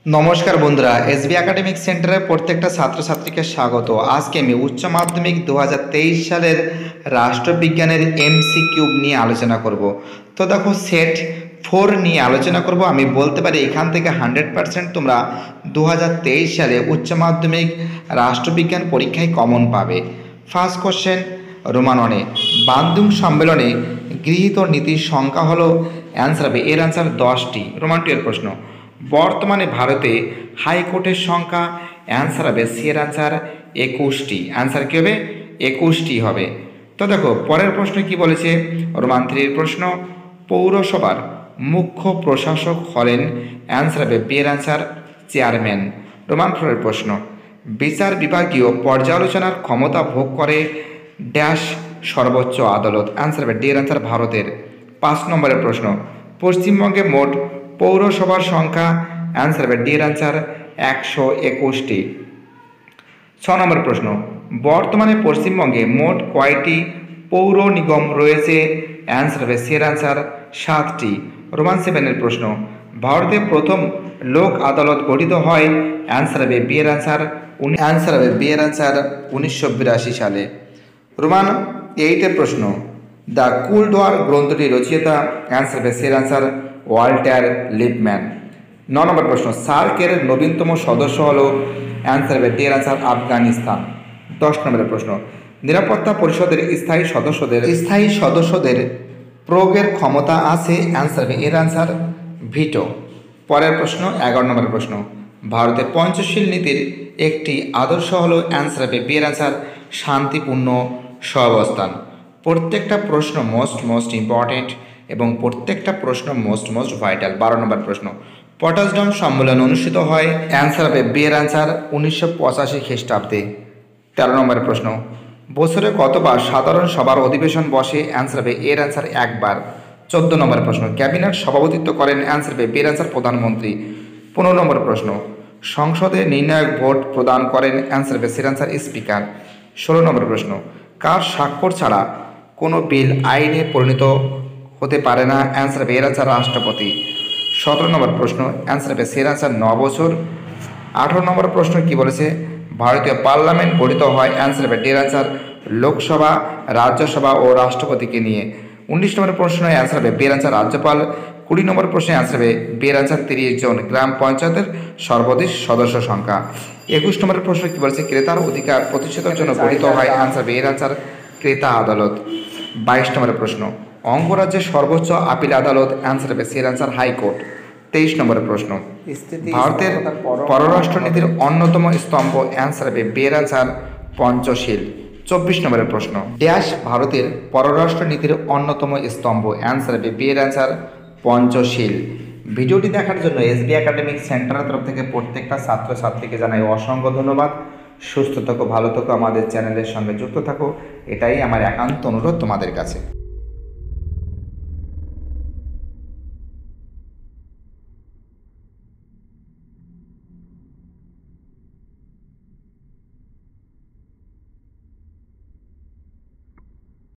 নমস্কার বন্ধুরা, SB academic সেন্টারের প্রত্যেকটা ছাত্রছাত্রীকে স্বাগত। আজকে আমি উচ্চ মাধ্যমিক 2023 সালের রাষ্ট্রবিজ্ঞানের এমসিকিউ নিয়ে আলোচনা করব। তো দেখো, সেট 4 নিয়ে আলোচনা করব। আমি বলতে পারি এখান থেকে 100% তোমরা 2023 সালে উচ্চ মাধ্যমিক রাষ্ট্রবিজ্ঞান পরীক্ষায় কমন পাবে। ফার্স্ট কোশ্চেন, রোমান 1 বান্দুং সম্মেলনে গৃহীত নীতির সংখ্যা হলো, অ্যান্সার হবে, এর অ্যান্সার 10টি। রোমান 2 এর প্রশ্ন, বর্তমানে ভারতে হাইকোর্টের সংখ্যা, অ্যান্সার হবে, সি এর অ্যান্সার 21টি। অ্যান্সার কী হবে? 21টি হবে। তো দেখো পরের প্রশ্ন কি বলেছে, রোমান 3 এর প্রশ্ন, পৌরসভার মুখ্য প্রশাসক হলেন, অ্যান্সার হবে, বি এর অ্যান্সার চেয়ারম্যান। রোমান 4 এর প্রশ্ন, বিচার বিভাগীয় পর্যালোচনার ক্ষমতা ভোগ করে ড্যাশ সর্বোচ্চ আদালত, অ্যান্সার হবে, ডি এর অ্যান্সার ভারতের। 5 নম্বরের প্রশ্ন, পশ্চিমবঙ্গে মোট পৌরসভার সংখ্যা, অ্যান্সার হবে, ডি এর অ্যান্সার 121টি। 6 নম্বর প্রশ্ন, বর্তমানে পশ্চিমবঙ্গে মোট কয়টি পৌর নিগম রয়েছে, অ্যান্সার হবে, সি এর অ্যান্সার 7টি। রোমান 7 এর প্রশ্ন, ভারতে প্রথম লোক আদালত গঠিত হয়, অ্যান্সার হবে, বি এর অ্যান্সার 1982 সালে। রোমান 8 এর প্রশ্ন, দ্য কুলডওয়ার গ্রন্থটি রচয়িতা, অ্যান্সার হবে, সি এর অ্যান্সার ওয়াল্টার লিপম্যান। 9 নম্বর প্রশ্ন, সার্কের নবীনতম সদস্য হল, অ্যান্সার হবে, ডি এর অ্যান্সার আফগানিস্তান। 10 নম্বরের প্রশ্ন, নিরাপত্তা পরিষদের স্থায়ী সদস্যদের প্রয়োগের ক্ষমতা আছে, অ্যান্সার হবে, এর অ্যান্সার ভিটো। পরের প্রশ্ন 11 নম্বরের প্রশ্ন, ভারতে পঞ্চশীল নীতির একটি আদর্শ হলো, অ্যান্সার হবে, বি এর অ্যান্সার শান্তিপূর্ণ সহাবস্থান। প্রত্যেকটা প্রশ্ন মোস্ট ইম্পর্টেন্ট এবং প্রত্যেকটা প্রশ্ন মোস্ট ভাইটাল। 12 নম্বর প্রশ্ন, পটাশডাম সম্মেলন অনুষ্ঠিত হয়, অ্যান্সার হবে, বি এর অ্যান্সার 1985 খ্রিস্টাব্দে। 13 নম্বর প্রশ্ন, বছরে কতবার সাধারণ সভার অধিবেশন বসে, অ্যান্সার হবে, এর অ্যান্সার একবার। 14 নম্বর প্রশ্ন, ক্যাবিনেট সভাপতিত্ব করেন, অ্যান্সার হবে, বি এর অ্যান্সার প্রধানমন্ত্রী। 15 নম্বর প্রশ্ন, সংসদে নির্ণায়ক ভোট প্রদান করেন, অ্যান্সার হবে, সি এর অ্যান্সার স্পিকার। 16 নম্বর প্রশ্ন, কার স্বাক্ষর ছাড়া কোনো বিল আইনে পরিণত হতে পারে না, অ্যান্সার হবে, এর অ্যান্সার রাষ্ট্রপতি। 17 নম্বর প্রশ্ন, অ্যান্সার হবে, সি এর অ্যান্সার 9 বছর। 18 নম্বর প্রশ্ন কি বলেছে, ভারতীয় পার্লামেন্ট গঠিত হয়, অ্যান্সার হবে, ডি এর অ্যান্সার লোকসভা, রাজ্যসভা ও রাষ্ট্রপতিকে নিয়ে। 19 নম্বর প্রশ্ন, অ্যান্সার হবে, বি এর অ্যান্সার রাজ্যপাল। 20 নম্বর প্রশ্নে অ্যান্সার হবে, বি এর অ্যান্সার 30 জন গ্রাম পঞ্চায়েতের সর্বাধিক সদস্য সংখ্যা। 21 নম্বর প্রশ্ন কি বলেছে, ক্রেতার অধিকার প্রতিষ্ঠার জন্য গঠিত হয়, অ্যান্সার হবে, এর অ্যান্সার ক্রেতা আদালত। 22 নম্বরের প্রশ্ন, অঙ্গরাজ্যের সর্বোচ্চ আপিল আদালত, অ্যান্সার হবে, সি এর অ্যান্সার হাইকোর্ট। 23 নম্বরের প্রশ্ন, ভারতের পররাষ্ট্রনীতির অন্যতম স্তম্ভ, অ্যান্সার হবে, বি এর অ্যান্সার পঞ্চশীল। 24 নম্বরের প্রশ্ন, ড্যাশ ভারতের পররাষ্ট্রনীতির অন্যতম স্তম্ভ, অ্যান্সার হবে, বি এর অ্যান্সার পঞ্চশীল। ভিডিওটি দেখার জন্য এসবি একাডেমিক সেন্টারের তরফ থেকে প্রত্যেকটা ছাত্রছাত্রীকে জানাই অসংখ্য ধন্যবাদ। সুস্থ থাকো, ভালো থাকো, আমাদের চ্যানেলের সঙ্গে যুক্ত থাকো, এটাই আমার একান্ত অনুরোধ তোমাদের কাছে।